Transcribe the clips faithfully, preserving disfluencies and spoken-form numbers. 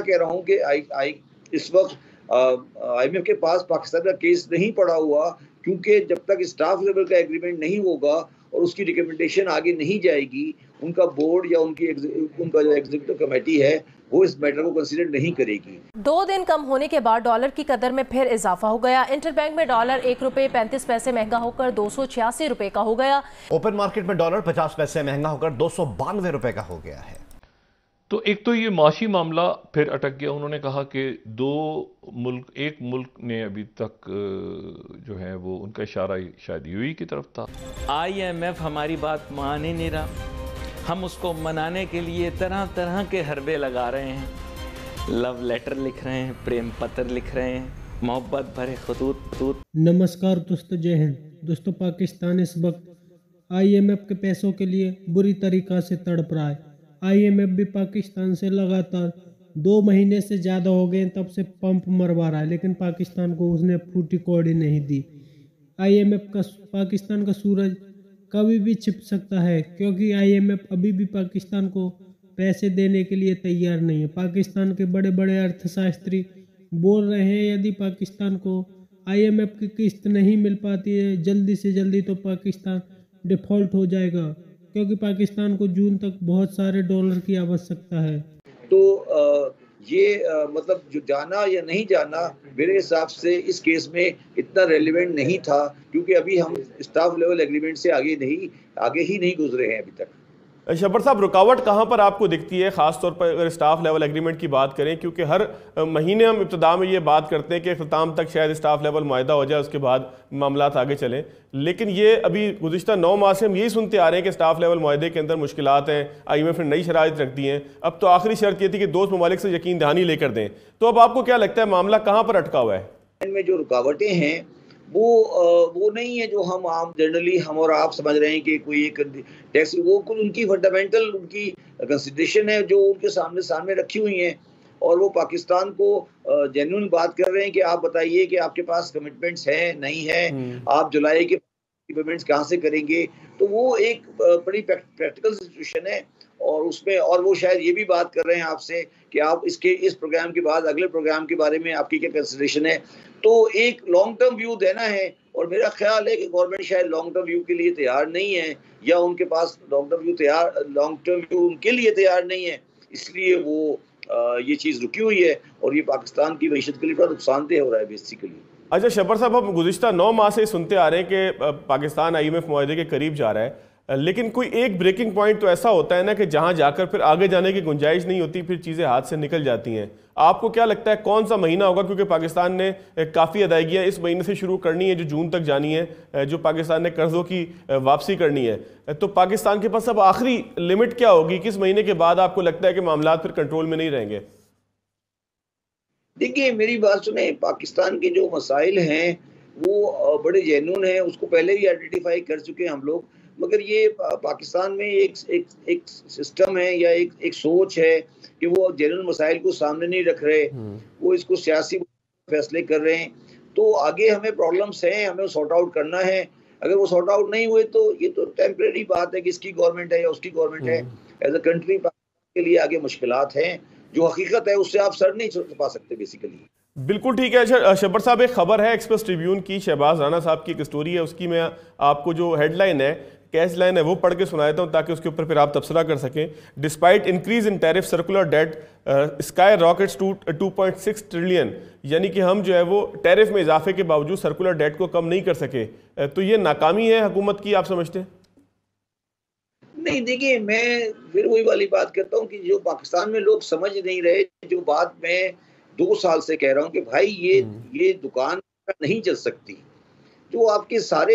कह रहा हूँ कि आई आई इस वक्त आईएमएफ के पास पाकिस्तान का केस नहीं पड़ा हुआ, क्योंकि जब तक स्टाफ लेवल का एग्रीमेंट नहीं होगा और उसकी रिकमेंडेशन आगे नहीं जाएगी, उनका बोर्ड या उनकी उनका जो एग्जीक्यूटिव कमेटी है वो इस मैटर को कंसीडर नहीं करेगी। दो दिन कम होने के बाद डॉलर की कदर में फिर इजाफा हो गया। इंटरबैंक में डॉलर एक रुपए पैंतीस पैसे महंगा होकर दो सौ छियासी रुपए का हो गया। ओपन मार्केट में डॉलर पचास पैसे महंगा होकर दो सौ बानवे रुपए का हो गया है। तो एक तो ये माशी मामला फिर अटक गया। उन्होंने कहा कि दो मुल्क एक मुल्क ने अभी तक जो है वो उनका इशारा शायद यूएई की तरफ था। आईएमएफ हमारी बात मान ही नहीं रहा। हम उसको मनाने के लिए तरह तरह के हरबे लगा रहे हैं, लव लेटर लिख रहे हैं, प्रेम पत्र लिख रहे हैं, मोहब्बत भरे खतूत खतूत। नमस्कार दोस्तों, जय हिंद। दोस्तों, पाकिस्तान इस वक्त आईएमएफ के पैसों के लिए बुरी तरीक़ा से तड़प रहा है। आईएमएफ भी पाकिस्तान से लगातार दो महीने से ज़्यादा हो गए तब से पंप मरवा रहा है, लेकिन पाकिस्तान को उसने फूटी कौड़ी नहीं दी। आईएमएफ का पाकिस्तान का सूरज कभी भी छिप सकता है, क्योंकि आईएमएफ अभी भी पाकिस्तान को पैसे देने के लिए तैयार नहीं है। पाकिस्तान के बड़े बड़े अर्थशास्त्री बोल रहे हैं यदि पाकिस्तान को आईएमएफ की किस्त नहीं मिल पाती है जल्दी से जल्दी तो पाकिस्तान डिफ़ॉल्ट हो जाएगा, क्योंकि पाकिस्तान को जून तक बहुत सारे डॉलर की आवश्यकता है। तो आ, ये आ, मतलब जो जाना या नहीं जाना मेरे हिसाब से इस केस में इतना रेलिवेंट नहीं था, क्योंकि अभी हम स्टाफ लेवल एग्रीमेंट से आगे नहीं आगे ही नहीं गुजरे हैं अभी तक। शब्बर साहब, रुकावट कहाँ पर आपको दिखती है, ख़ासतौर पर अगर स्टाफ लेवल एग्रीमेंट की बात करें? क्योंकि हर महीने हम इब्तिदा में ये बात करते हैं कि ख़िताम तक शायद स्टाफ लेवल मुआहदा हो जाए, उसके बाद मामला आगे चलें, लेकिन ये अभी गुज़िश्ता नौ माह से हम यही सुनते आ रहे हैं कि स्टाफ लेवल मुआहदे के अंदर मुश्किलात हैं, आईएमएफ ने नई शराइत रख दी हैं। अब तो आखिरी शर्त ये थी कि दोस्त ममालिक से यकीन दहानी लेकर दें। तो अब आपको क्या लगता है मामला कहाँ पर अटका हुआ है? इनमें जो रुकावटें हैं वो वो नहीं है जो हम आम जनरली हम और आप समझ रहे हैं कि कोई एक टैक्स, वो कुछ उनकी फंडामेंटल उनकी कंसिडरेशन है जो उनके सामने सामने रखी हुई हैं, और वो पाकिस्तान को जेन्युइन बात कर रहे हैं कि आप बताइए कि आपके पास कमिटमेंट्स हैं नहीं हैं, आप जुलाई के पेमेंट्स कहाँ से करेंगे। तो वो एक बड़ी प्रैक्टिकल सिचुएशन है, और उसमें और वो शायद ये भी बात कर रहे हैं आपसे कि आप इसके इस प्रोग्राम के बाद अगले प्रोग्राम के बारे में आपकी क्या कंसिडरेशन है। तो एक लॉन्ग टर्म व्यू देना है, और मेरा ख्याल है कि गवर्नमेंट शायद लॉन्ग टर्म व्यू के लिए तैयार नहीं है, या उनके पास लॉन्ग टर्म व्यू तैयार लॉन्ग टर्म व्यू उनके लिए तैयार नहीं है, इसलिए वो आ, ये चीज़ रुकी हुई है, और ये पाकिस्तान की मईशत के लिए बड़ा नुकसानदेह हो रहा है बेसिकली। अच्छा शब्बर साहब, हम गुज़िश्ता नौ माह से सुनते आ रहे हैं कि पाकिस्तान आईएमएफ मुआहदे के करीब जा रहा है, लेकिन कोई एक ब्रेकिंग पॉइंट तो ऐसा होता है ना कि जहां जाकर फिर आगे जाने की गुंजाइश नहीं होती, फिर चीज़ें हाथ से निकल जाती हैं। आपको क्या लगता है कौन सा महीना होगा? क्योंकि पाकिस्तान ने काफ़ी अदायगियाँ इस महीने से शुरू करनी है जो जून तक जानी है, जो पाकिस्तान ने कर्ज़ों की वापसी करनी है, तो पाकिस्तान के पास अब आखिरी लिमिट क्या होगी? किस महीने के बाद आपको लगता है कि मामला फिर कंट्रोल में नहीं रहेंगे? देखिए मेरी बात सुने, पाकिस्तान के जो मसाइल हैं वो बड़े जेन्युइन हैं, उसको पहले ही आइडेंटिफाई कर चुके हैं हम लोग, मगर ये पाकिस्तान में एक एक एक सिस्टम है या एक एक सोच है कि वो जेन्युइन मसाइल को सामने नहीं रख रहे, वो इसको सियासी फैसले कर रहे हैं। तो आगे हमें प्रॉब्लम्स हैं, हमें सॉर्ट आउट करना है। अगर वो सॉर्ट आउट नहीं हुए तो ये तो टेम्परेरी बात है कि इसकी गवर्नमेंट है या उसकी गवर्नमेंट है। एज अ कंट्री के लिए आगे मुश्किलात हैं, जो हकीकत है उससे आप सर नहीं छुपा सकते बेसिकली। बिल्कुल ठीक है शब्बर साहब, एक खबर है एक्सप्रेस ट्रिब्यून की, शहबाज राना साहब की एक स्टोरी है, उसकी मैं आपको जो हेडलाइन है, कैश लाइन है, वो पढ़ के सुना देता हूँ ताकि उसके ऊपर फिर आप तबसरा कर सकें। Despite increase in tariff circular debt skyrockets to two point six trillion, यानी कि हम जो है वो टैरिफ में इजाफे के बावजूद सर्कुलर डेट को कम नहीं कर सके। तो ये नाकामी है हुकूमत की, आप समझते हैं? नहीं, देखिए मैं फिर वही वाली बात करता हूँ कि जो पाकिस्तान में लोग समझ नहीं रहे, जो बात मैं दो साल से कह रहा हूँ कि भाई ये ये दुकान नहीं चल सकती। जो आपके सारे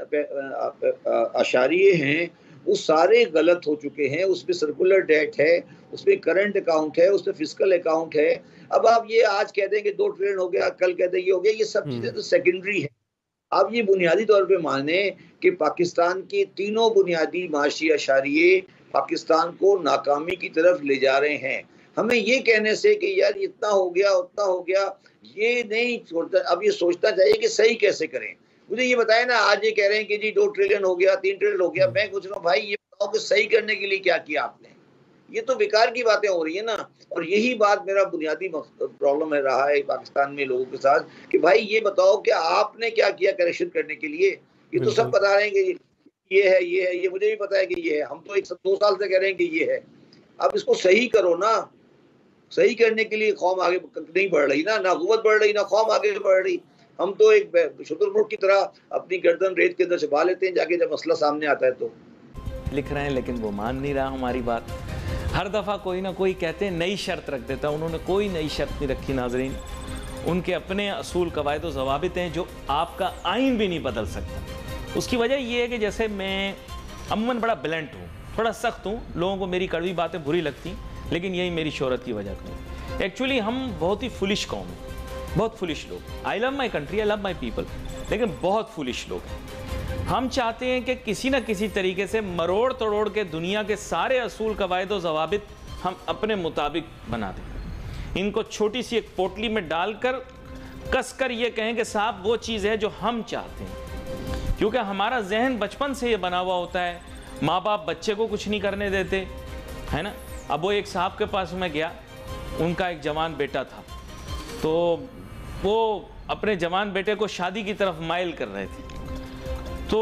आशारिये हैं वो सारे गलत हो चुके हैं, उसमें सर्कुलर डेट है, उसमें करंट अकाउंट है, उसमें फिस्कल अकाउंट है। अब आप ये आज कह देंगे दो ट्रिलियन हो गया, कल कह देंगे हो गया, ये सब चीज़ें तो सेकेंडरी है। आप ये बुनियादी तौर पे माने कि पाकिस्तान के तीनों बुनियादी माशी आशारिये पाकिस्तान को नाकामी की तरफ ले जा रहे हैं। हमें ये कहने से कि यार इतना हो गया उतना हो गया, ये नहीं छोड़ता। अब ये सोचना चाहिए कि सही कैसे करें। मुझे ये बताया ना, आज ये कह रहे हैं कि जी दो ट्रिलियन हो गया, तीन ट्रिलियन हो गया। मैं पूछ रहा हूँ भाई ये बताओ कि सही करने के लिए क्या किया आपने? ये तो बेकार की बातें हो रही है ना। और यही बात मेरा बुनियादी प्रॉब्लम है रहा है पाकिस्तान में लोगों के साथ कि भाई ये बताओ कि आपने क्या किया करेक्शन करने के लिए। ये तो सब बता रहे हैं कि ये है ये है, ये मुझे भी पता है कि ये है, हम तो एक दो साल से कह रहे हैं कि ये है। अब इसको सही करो ना। सही करने के लिए कौम आगे नहीं बढ़ रही ना, ना कुव्वत बढ़ रही ना कौम आगे बढ़ रही। हम तो एक शुतुरमुर्ग की तरह अपनी गर्दन रेत के अंदर छुपा लेते हैं जाके जब मसला सामने आता है। तो लिख रहे हैं लेकिन वो मान नहीं रहा हमारी बात। हर दफ़ा कोई ना कोई कहते हैं नई शर्त रख देता है। उन्होंने कोई नई शर्त नहीं रखी नाजरीन। उनके अपने असूल कवायद और ज़वाबित हैं जो आपका आइन भी नहीं बदल सकता। उसकी वजह यह है कि जैसे मैं अमूमन बड़ा ब्लंट हूँ, थोड़ा सख्त हूँ, लोगों को मेरी कड़वी बातें बुरी लगती, लेकिन यही मेरी शोहरत की वजह है। एक्चुअली हम बहुत ही फुलिश कौम हैं, बहुत फुलिश लोग। I love my country, I love my people, लेकिन बहुत फुलिश लोग हैं। हम चाहते हैं कि किसी न किसी तरीके से मरोड़ तोड़ के दुनिया के सारे असूल कवायद और ज़वाबित हम अपने मुताबिक बना दें। इनको छोटी सी एक पोटली में डालकर कसकर ये कहें कि साहब वो चीज़ है जो हम चाहते हैं। क्योंकि हमारा जहन बचपन से ये बना हुआ होता है, माँ बाप बच्चे को कुछ नहीं करने देते, है ना। अब वो एक साहब के पास मैं गया, उनका एक जवान बेटा था, तो वो अपने जवान बेटे को शादी की तरफ माइल कर रहे थे। तो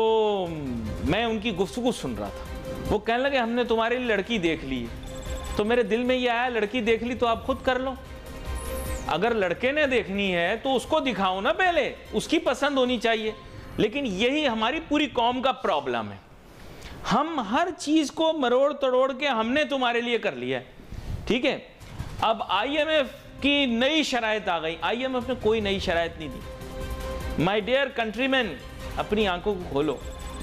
मैं उनकी गुफ्तगू सुन रहा था। वो कहने लगे हमने तुम्हारे लिए लड़की देख ली है। तो मेरे दिल में ये आया, लड़की देख ली तो आप खुद कर लो। अगर लड़के ने देखनी है तो उसको दिखाओ ना, पहले उसकी पसंद होनी चाहिए। लेकिन यही हमारी पूरी कौम का प्रॉब्लम है। हम हर चीज़ को मरोड़ तोड़ के हमने तुम्हारे लिए कर लिया है, ठीक है। अब आई एम एफ की नई शराइत आ गई। आई एम एफ ने कोई नई शराइत नहीं दी। माई डियर कंट्रीमैन, अपनी आंखों को खोलो।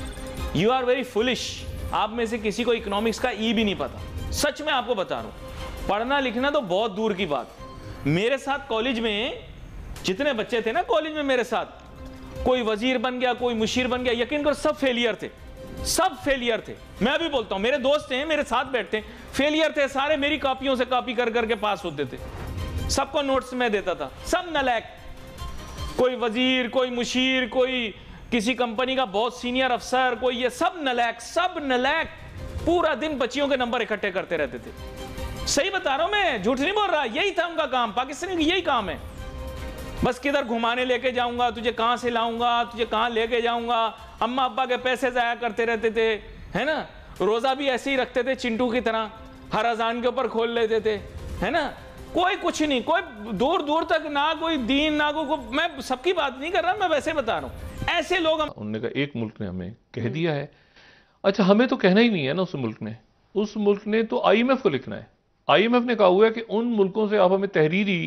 You are very foolish. आप में से किसी को इकोनॉमिक्स का ई भी नहीं पता। सच में आपको बता रहा हूं, पढ़ना लिखना तो बहुत दूर की बात। मेरे साथ कॉलेज में जितने बच्चे थे ना, कॉलेज में मेरे साथ, कोई वजीर बन गया, कोई मुशीर बन गया, यकीन करो सब फेलियर थे, सब फेलियर थे। मैं भी बोलता हूं, मेरे दोस्त हैं, मेरे साथ बैठते हैं, फेलियर थे सारे। मेरी कॉपियों से कॉपी कर करके पास होते थे। सबको नोट्स में देता था, सब नालायक। कोई वजीर, कोई मुशीर, कोई किसी कंपनी का बहुत सीनियर अफसर, कोई ये सब नालायक, सब नालायक। पूरा दिन बच्चियों के नंबर इकट्ठे करते रहते थे। सही बता रहा हूं मैं, झूठ नहीं बोल रहा। यही था उनका काम, पाकिस्तानी का यही काम है। बस किधर घुमाने लेके जाऊंगा, तुझे कहां से लाऊंगा, तुझे कहां लेके जाऊंगा। अम्मा अब्बा के पैसे जाया करते रहते थे, है ना। रोजा भी ऐसे ही रखते थे चिंटू की तरह, हर अजान के ऊपर खोल लेते थे, है ना। कोई कुछ नहीं, कोई दूर दूर तक ना कोई दीन ना कोई। मैं सबकी बात नहीं कर रहा, मैं वैसे बता रहा हूं। ऐसे लोग हम... उन्होंने कहा एक मुल्क ने हमें कह दिया है। अच्छा, हमें तो कहना ही नहीं है ना उस मुल्क ने। उस मुल्क ने तो आई एम एफ को लिखना है। आई एम एफ ने कहा हुआ है कि उन मुल्कों से आप हमें तहरीरी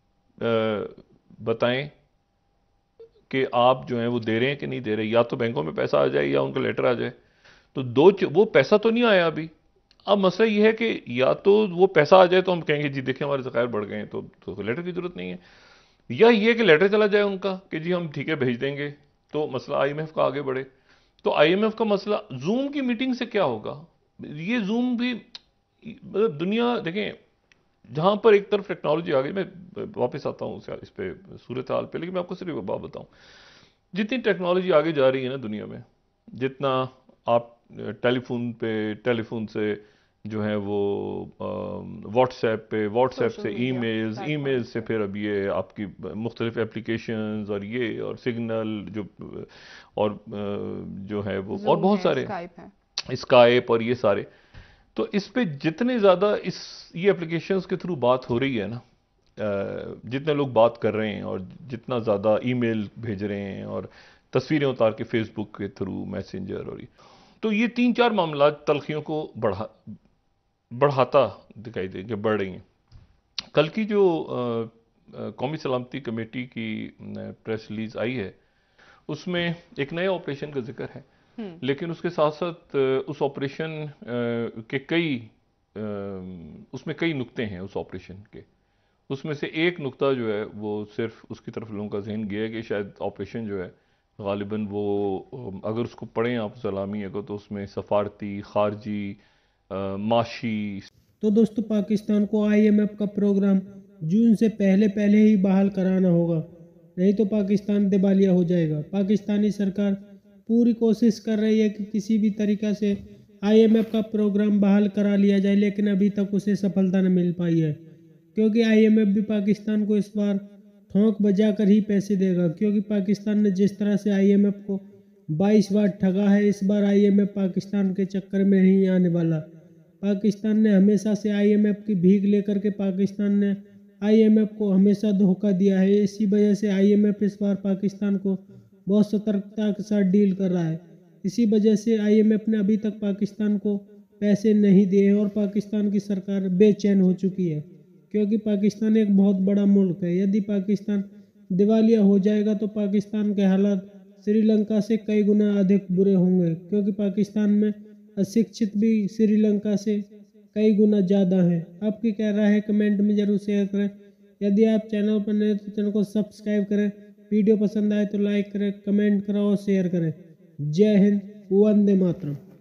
बताएं कि आप जो है वो दे रहे हैं कि नहीं दे रहे। या तो बैंकों में पैसा आ जाए या उनका लेटर आ जाए। तो दो वो पैसा तो नहीं आया अभी। अब मसला ये है कि या तो वो पैसा आ जाए तो हम कहेंगे जी देखिए हमारे ज़खायर बढ़ गए हैं, तो, तो लेटर की जरूरत नहीं है। या ये कि लेटर चला जाए उनका कि जी हम ठीक है भेज देंगे, तो मसला आई एम एफ का आगे बढ़े। तो आई एम एफ का मसला जूम की मीटिंग से क्या होगा। ये जूम भी मतलब दुनिया देखें, जहां पर एक तरफ टेक्नोलॉजी आ गई, मैं वापस आता हूँ इस पे सूरत हाल पे, लेकिन मैं आपको सिर्फ एक बात बताऊं, जितनी टेक्नोलॉजी आगे जा रही है ना दुनिया में, जितना आप टेलीफोन पे टेलीफोन से जो है वो व्हाट्सएप पे, व्हाट्सएप से ईमेल्स, ईमेल से फिर अब ये आपकी मुख्तलिफ एप्लीकेशंस और ये और सिग्नल जो और जो है वो और बहुत सारे स्काइप और ये सारे। तो इस पे जितने ज़्यादा इस ये एप्लीकेशंस के थ्रू बात हो रही है ना, जितने लोग बात कर रहे हैं और जितना ज़्यादा ईमेल भेज रहे हैं और तस्वीरें उतार के फेसबुक के थ्रू मैसेंजर और ये, तो ये तीन चार मामला तलखियों को बढ़ा बढ़ाता दिखाई दे कि बढ़ रही हैं। कल की जो कौमी सलामती कमेटी की प्रेस रिलीज आई है उसमें एक नए ऑपरेशन का जिक्र है, लेकिन उसके साथ साथ उस ऑपरेशन के कई उसमें कई नुक्ते हैं उस ऑपरेशन के। उसमें से एक नुक्ता जो है वो सिर्फ उसकी तरफ लोगों का जहन गया कि शायद ऑपरेशन जो है गालिबन वो अगर उसको पढ़ें आप सलामी को तो उसमें सफारती, खारजी, माशी। तो दोस्तों पाकिस्तान को आई एम एफ का प्रोग्राम जून से पहले पहले ही बहाल कराना होगा, नहीं तो पाकिस्तान दिवालिया हो जाएगा। पाकिस्तानी सरकार पूरी कोशिश कर रही है कि किसी भी तरीक़ा से आईएमएफ का प्रोग्राम बहाल करा लिया जाए, लेकिन अभी तक उसे सफलता न मिल पाई है, क्योंकि आईएमएफ भी पाकिस्तान को इस बार ठोंक बजा कर ही पैसे देगा, क्योंकि पाकिस्तान ने जिस तरह से आईएमएफ को बाईस बार ठगा है, इस बार आईएमएफ पाकिस्तान के चक्कर में नहीं आने वाला। पाकिस्तान ने हमेशा से आईएमएफ की भीख लेकर के पाकिस्तान ने आईएमएफ को हमेशा धोखा दिया है। इसी वजह से आईएमएफ इस बार पाकिस्तान को बहुत सतर्कता के साथ डील कर रहा है। इसी वजह से आईएमएफ ने अभी तक पाकिस्तान को पैसे नहीं दिए और पाकिस्तान की सरकार बेचैन हो चुकी है, क्योंकि पाकिस्तान एक बहुत बड़ा मुल्क है। यदि पाकिस्तान दिवालिया हो जाएगा तो पाकिस्तान के हालात श्रीलंका से कई गुना अधिक बुरे होंगे, क्योंकि पाकिस्तान में अशिक्षित भी श्रीलंका से कई गुना ज़्यादा है। आपकी क्या राय है कमेंट में जरूर शेयर करें। यदि आप चैनल पर नए तो चैनल को सब्सक्राइब करें। वीडियो पसंद आए तो लाइक करें, कमेंट करें और शेयर करें। जय हिंद, वंदे मातरम।